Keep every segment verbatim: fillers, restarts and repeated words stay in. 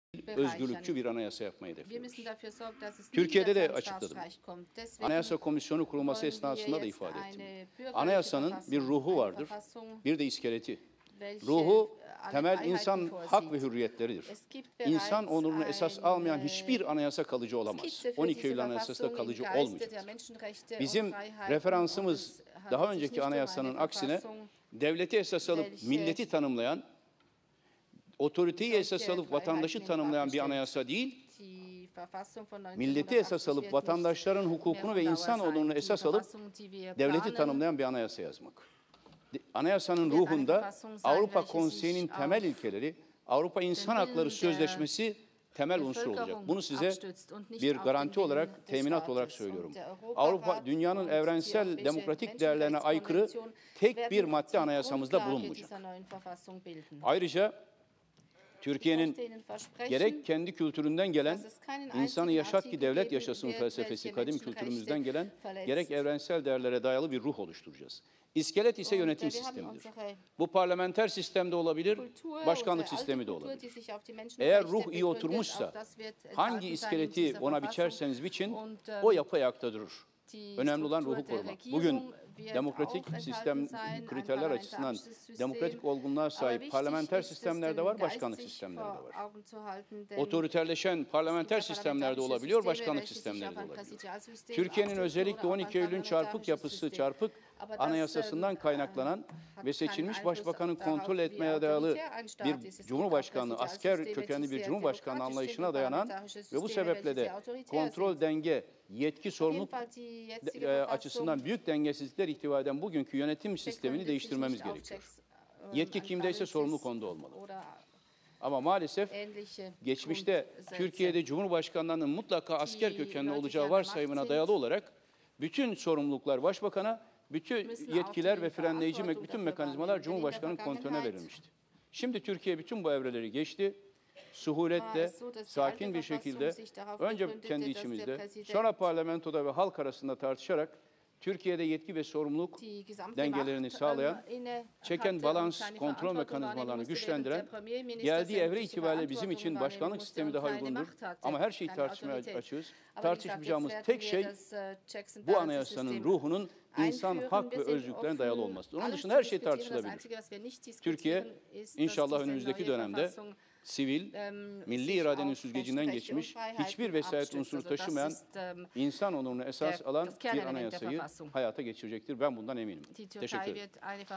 özgürlükçü bir anayasa yapmayı hedefliyoruz. Türkiye'de de açıkladım. Anayasa Komisyonu kurulması esnasında da ifade ettim. Anayasanın bir ruhu vardır, bir de iskeleti. Ruhu temel insan hak ve hürriyetleridir. İnsan onurunu esas almayan hiçbir anayasa kalıcı olamaz. on iki Eylül Anayasası da kalıcı olmayacak. Bizim referansımız daha önceki anayasanın aksine devleti esas alıp milleti tanımlayan, otoriteyi esas alıp vatandaşı tanımlayan bir anayasa değil, milleti esas alıp vatandaşların hukukunu ve insan onurunu esas alıp devleti tanımlayan bir anayasa yazmak. Anayasanın ruhunda Avrupa Konseyi'nin temel ilkeleri, Avrupa İnsan Hakları Sözleşmesi temel unsur olacak. Bunu size bir garanti olarak, teminat olarak söylüyorum. Avrupa, dünyanın evrensel demokratik değerlerine aykırı tek bir madde anayasamızda bulunmayacak. Ayrıca Türkiye'nin gerek kendi kültüründen gelen insanı yaşat ki devlet yaşasın felsefesi kadim kültürümüzden gelen gerek evrensel değerlere dayalı bir ruh oluşturacağız. İskelet ise yönetim sistemidir. Bu parlamenter sistemde olabilir, başkanlık sistemi de olabilir. Eğer ruh iyi oturmuşsa hangi iskeleti ona biçerseniz biçin o yapı ayakta durur. Önemli olan ruhu korumak. Bugün demokratik sistem kriterler açısından demokratik olgunluğa sahip parlamenter sistemlerde var, başkanlık sistemlerde var. Otoriterleşen parlamenter sistemlerde olabiliyor, başkanlık sistemleri de olabiliyor. Türkiye'nin özellikle on iki Eylül'ün çarpık yapısı, çarpık anayasasından kaynaklanan ve seçilmiş başbakanın kontrol etmeye dayalı bir cumhurbaşkanlığı, asker kökenli bir cumhurbaşkanlığı anlayışına dayanan ve bu sebeple de kontrol, denge, yetki, sorumluluk açısından büyük dengesizlikler ihtiva eden bugünkü yönetim sistemini değiştirmemiz gerekiyor. Yetki kimdeyse sorumluluk onda olmalı. Ama maalesef geçmişte Türkiye'de Cumhurbaşkanlarının mutlaka asker kökenli olacağı varsayımına dayalı olarak bütün sorumluluklar başbakana, bütün yetkiler ve frenleyici bütün mekanizmalar Cumhurbaşkanı'nın kontrolüne verilmişti. Şimdi Türkiye bütün bu evreleri geçti. Suhuletle, sakin bir şekilde önce kendi içimizde, sonra parlamentoda ve halk arasında tartışarak Türkiye'de yetki ve sorumluluk dengelerini sağlayan, çeken balans, kontrol mekanizmalarını güçlendiren, geldiği evre itibariyle bizim için başkanlık sistemi daha uygundur. Ama her şeyi tartışmaya açığız. Tartışmayacağımız tek şey bu anayasanın ruhunun insan hak ve özgürlüklerine dayalı olmasıdır. Onun dışında her şey tartışılabilir. Türkiye inşallah önümüzdeki dönemde sivil, milli iradenin süzgecinden geçmiş, hiçbir vesayet unsuru taşımayan, insan onurunu esas alan bir anayasayı hayata geçirecektir. Ben bundan eminim. Teşekkür ederim.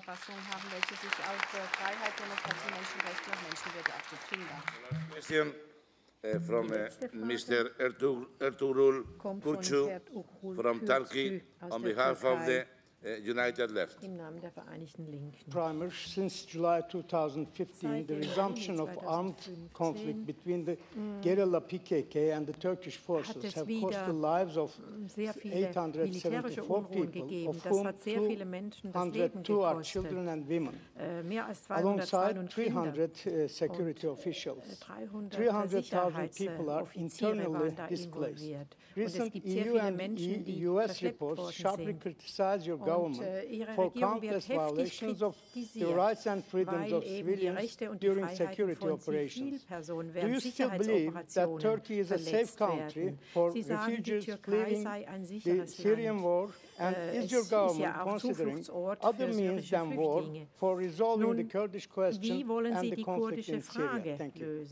Question from mister Ertuğrul Kurçu from Turkey on behalf of the United Left. Im Namen der Vereinigten Linken. Primer, since July two thousand fifteen, the resumption of armed conflict between the guerrilla P K K and the Turkish forces have cost the lives of eight hundred seventy-four people, of whom two hundred two are children and women, alongside three hundred uh, security officials. three hundred thousand people are internally displaced. Recent E U and U S reports sharply criticize your government for countless violations of the rights and freedoms of civilians during security operations. Do you still believe that Turkey is a safe country for refugees fleeing the Syrian war? And is your government considering other means than war for resolving the Kurdish question and the conflict in Syria? Thank you.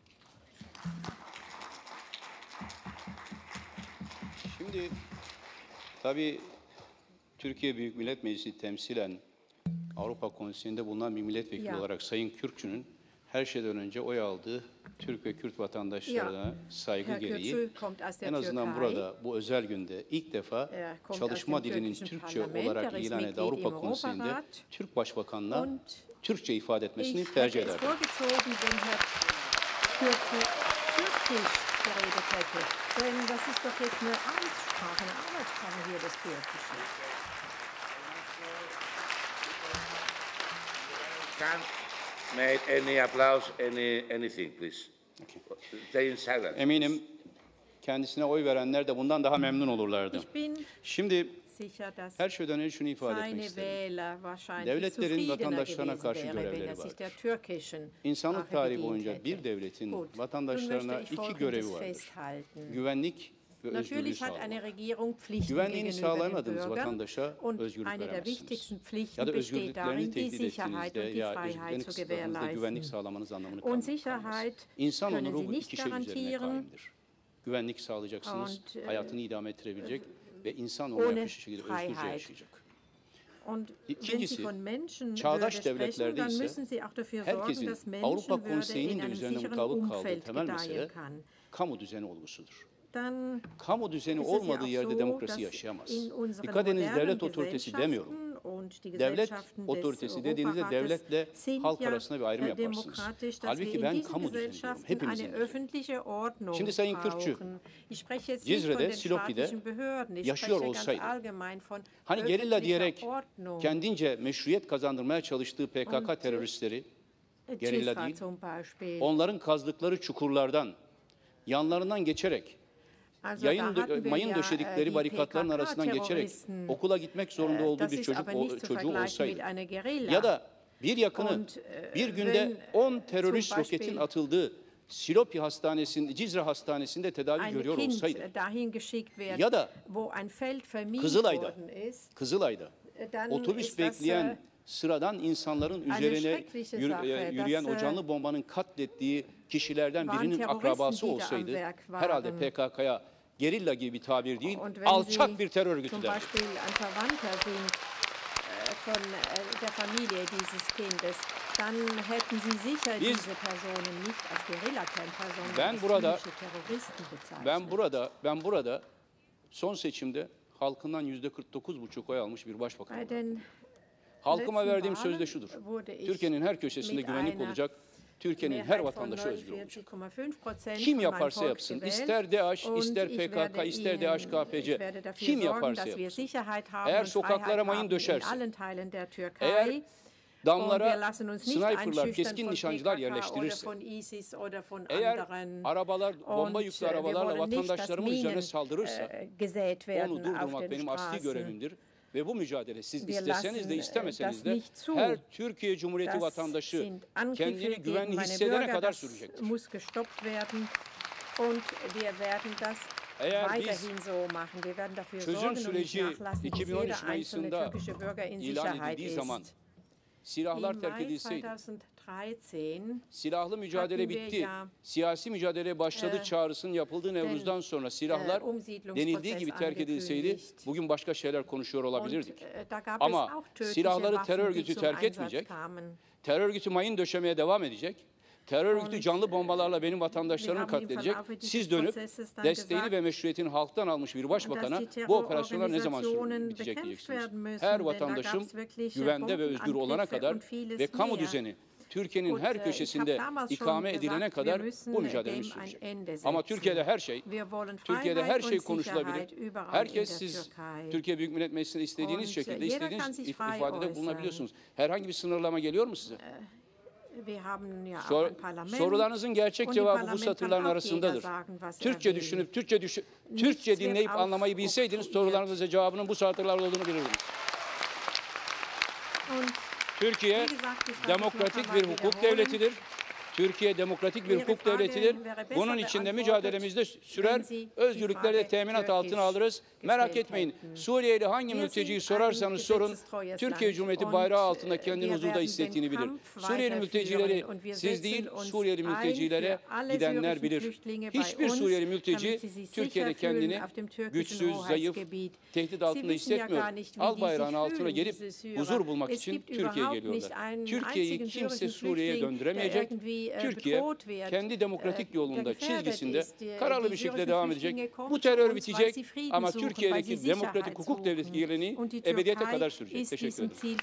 Şimdi tabii Türkiye Büyük Millet Meclisi temsilen Avrupa Konseyi'nde bulunan bir milletvekili ya. olarak Sayın Kürkçü'nün her şeyden önce oy aldığı Türk ve Kürt vatandaşlarına ya. saygı Herr gereği en azından Türkei. burada bu özel günde ilk defa er çalışma dilinin Türkçe olarak er ilan edilen Avrupa Konseyi'nde Türk Başbakanı'na Türkçe ifade etmesini tercih eder. Denn das ist doch jetzt eine Amtssprache, eine Arbeitssprache hier, das Türkische. Can't make any applause, any anything, please. Okay. Stay in silence. Eminim kendisine oy verenler de bundan daha memnun olurlardı. Şimdi Her şeyden önce şunu ifade etmek isterim. Devletlerin vatandaşlarına karşı görevleri vardır. İnsanlık tarihi boyunca bir devletin vatandaşlarına iki görevi vardır. Güvenlik ve özgürlüğü sağlamak. Güvenliğini sağlayamadığınız vatandaşa özgürlük veremezsiniz. Ya da özgürlüklerini tehdit ettiğinizde ya özgürlüklerini kısıtladığınızda güvenlik sağlamanız anlamını kalmaz. İnsan onuru bu iki şey üzerine kaimdir. Güvenlik sağlayacaksınız, hayatını idame ettirebilecek ve insan olmaya bir şekilde özgürce yaşayacak. İkincisi, çağdaş devletlerde ise herkesin Avrupa Konseyi'nin de üzerine mutabık kaldığı temel mesele kamu düzeni olgusudur. Kamu düzeni olmadığı yerde demokrasi yaşayamaz. Dikkat ediniz, devlet otoritesi demiyorum. Devlet otoritesi dediğinizde devletle halk arasında bir ayrım yaparsınız. Halbuki ben kamu düzeni diyorum, hepimizin düzeni. Şimdi Sayın Kürkçü, Cizre'de, Silopi'de yaşıyor olsaydı, hani gerilla diyerek kendince meşruiyet kazandırmaya çalıştığı P K K teröristleri, gerilla değil, onların kazdıkları çukurlardan, yanlarından geçerek, Yayın, mayın döşedikleri barikatların arasından geçerek okula gitmek zorunda olduğu bir çocuk o, çocuğu olsaydı ya da bir yakını bir günde on terörist roketin atıldığı Silopi Hastanesi'nde, Cizre Hastanesi'nde tedavi görüyor olsaydı ya da Kızılay'da, Kızılay'da otobüs bekleyen sıradan insanların üzerine yürüyen o canlı bombanın katlettiği kişilerden birinin akrabası olsaydı herhalde P K K'ya gerilla gibi bir tabir değil, alçak bir terör örgütü der. Biz, ben burada, ben burada, ben burada son seçimde halkından yüzde kırk dokuz buçuk oy almış bir başbakan olarak. Halkıma verdiğim söz de şudur. Türkiye'nin her köşesinde güvenlik olacak. Türkiye'nin her vatandaşı özgür olacak. Kim yaparsa yapsın, ister DAEŞ, ister P K K, ister D H K P C, kim yaparsa yapsın. Eğer sokaklara mayın döşerse, eğer damlara sniperlar, keskin nişancılar yerleştirirse, eğer arabalar, bomba yüklü arabalarla vatandaşlarımın üzerine saldırırsa, onu durdurmak benim asli görevimdir. Ve bu mücadele siz isteseniz de istemeseniz de her Türkiye Cumhuriyeti vatandaşı kendini güvenli hissedene kadar sürecektir. Eğer biz çözüm süreci iki bin on üç Mayıs'ında ilan edildiği zaman silahlar terk edilseydi, silahlı mücadele bitti, siyasi mücadele başladı çağrısının yapıldığı Nevruz'dan sonra silahlar denildiği gibi terk edilseydi bugün başka şeyler konuşuyor olabilirdik. Ama silahları terör örgütü terk etmeyecek, terör örgütü mayın döşemeye devam edecek, terör örgütü canlı bombalarla benim vatandaşlarımı katledecek. Siz dönüp desteğini ve meşruiyetini halktan almış bir başbakana bu operasyonlar ne zaman bitecek diyeceksiniz. Her vatandaşım güvende ve özgür olana kadar ve kamu düzeni Türkiye'nin her köşesinde ikame edilene kadar bu mücadelemiz sürecek. Ama Türkiye'de her şey, Türkiye'de her şey konuşulabilir. Herkes siz Türkiye Büyük Millet Meclisi'nde istediğiniz şekilde, istediğiniz ifadede bulunabiliyorsunuz. Herhangi bir sınırlama geliyor mu size? Sor, sorularınızın gerçek cevabı bu satırların arasındadır. Türkçe düşünüp, Türkçe düşün, Türkçe dinleyip anlamayı bilseydiniz sorularınızın cevabının bu satırlarda olduğunu bilirdiniz. Türkiye demokratik bir hukuk devletidir. Türkiye demokratik bir hukuk devletidir. Bunun içinde mücadelemizde sürer, özgürlükleri de teminat altına alırız. Merak etmeyin, Suriyeli hangi mülteciyi sorarsanız sorun, Türkiye Cumhuriyeti bayrağı altında kendini huzurda hissettiğini bilir. Suriyeli mültecileri siz değil, Suriyeli mültecilere gidenler bilir. Hiçbir Suriyeli mülteci Türkiye'de kendini güçsüz, zayıf, tehdit altında hissetmiyor. Al bayrağının altına gelip huzur bulmak için Türkiye'ye geliyorlar. Türkiye'yi kimse Suriye'ye döndüremeyecek. Türkiye kendi demokratik yolunda, çizgisinde kararlı bir şekilde devam edecek. Bu terör bitecek ama Türkiye'deki demokratik hukuk devleti geleneği ebediyete kadar sürecek. Teşekkür ederim.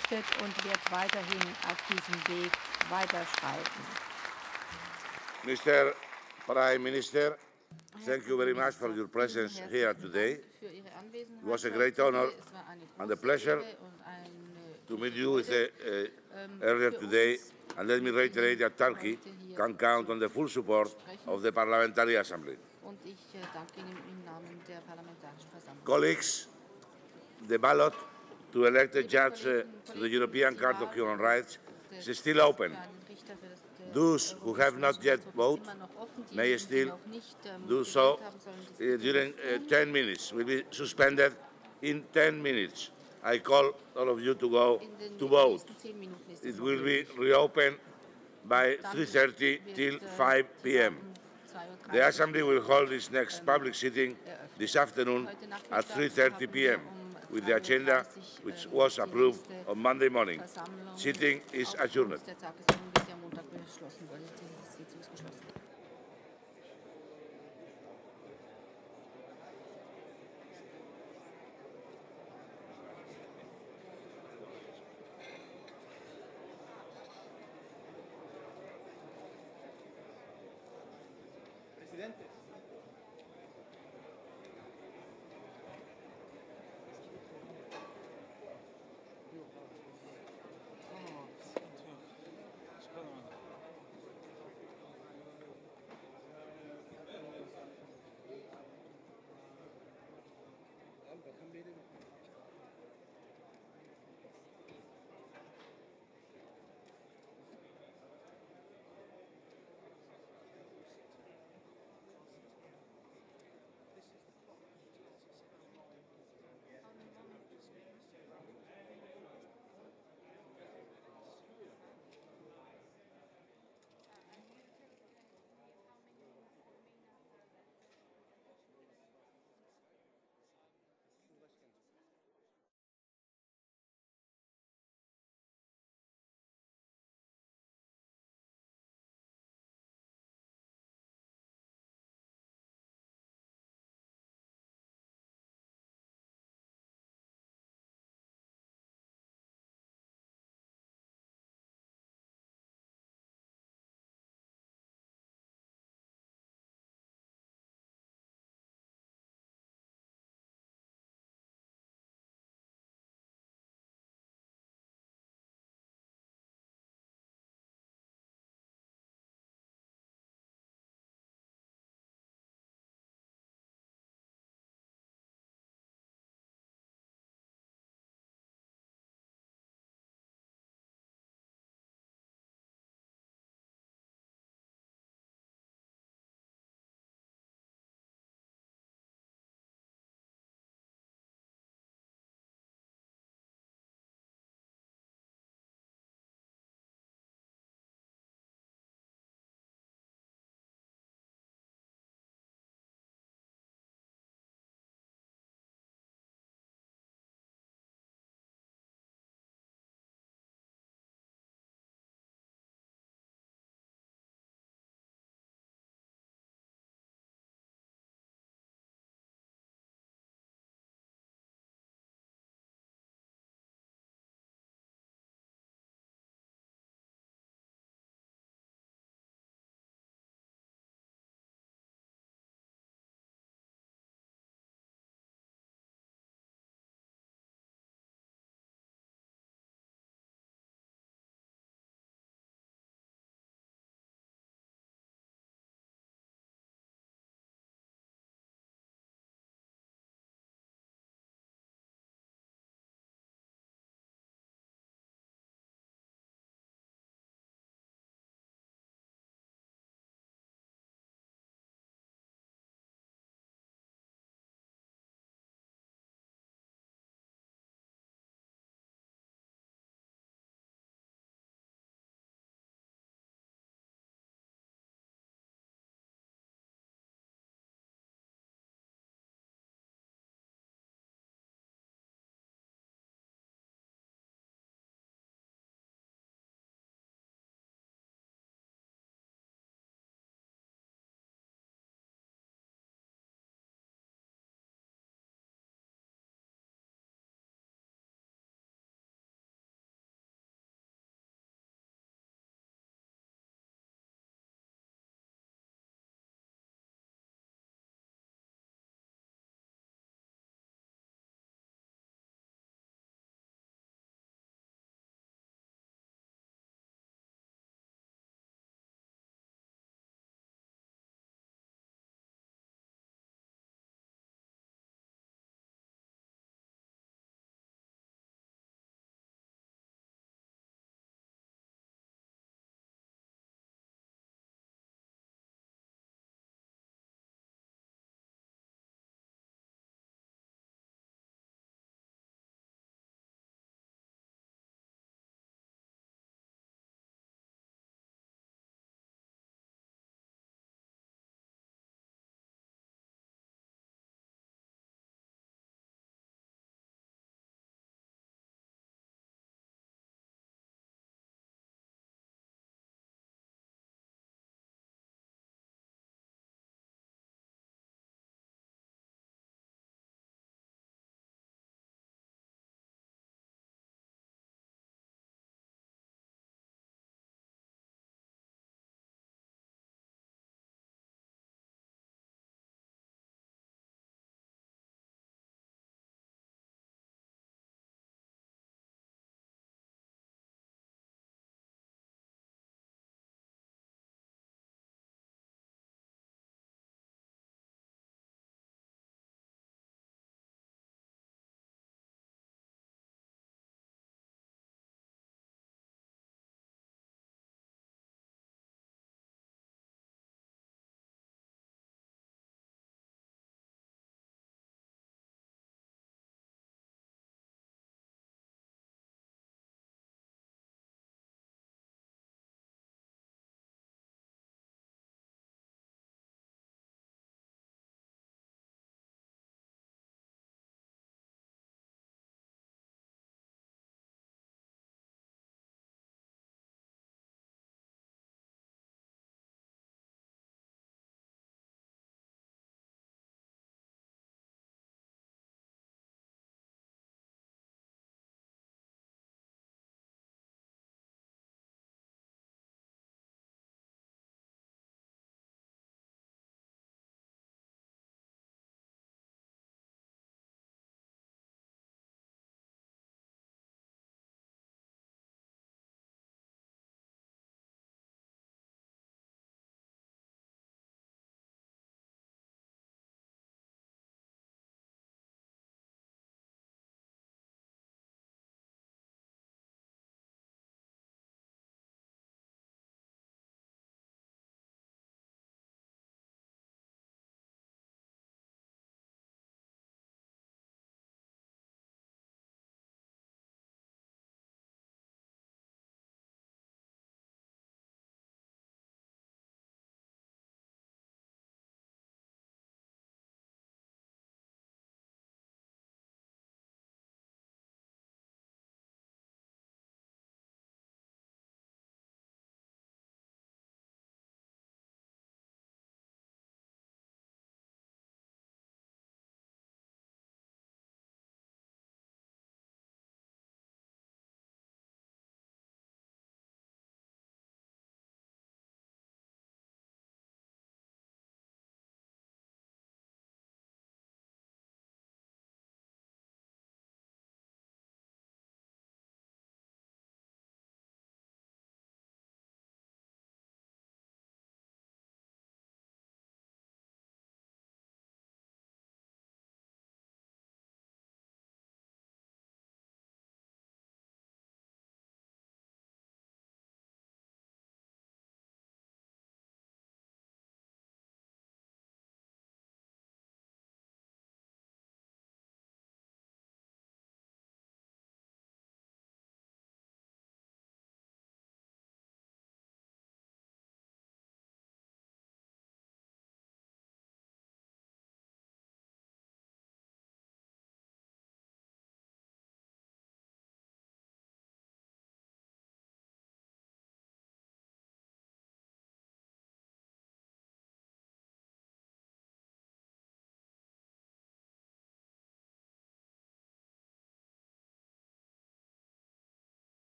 Mister Prime Minister, thank you very much for your presence here today. It was a great honor and a pleasure to meet you with a, uh, earlier today. And let me reiterate that Turkey can count on the full support of the Parliamentary Assembly. Colleagues, the ballot to elect a judge uh, to the European Court of Human Rights is still open. Those who have not yet voted may still do so uh, during uh, ten minutes. Will be suspended in ten minutes. I call all of you to go to vote. It will be reopened by three thirty till five p m The Assembly will hold its next public sitting this afternoon at three thirty p m with the agenda which was approved on Monday morning. Sitting is adjourned. Presidente.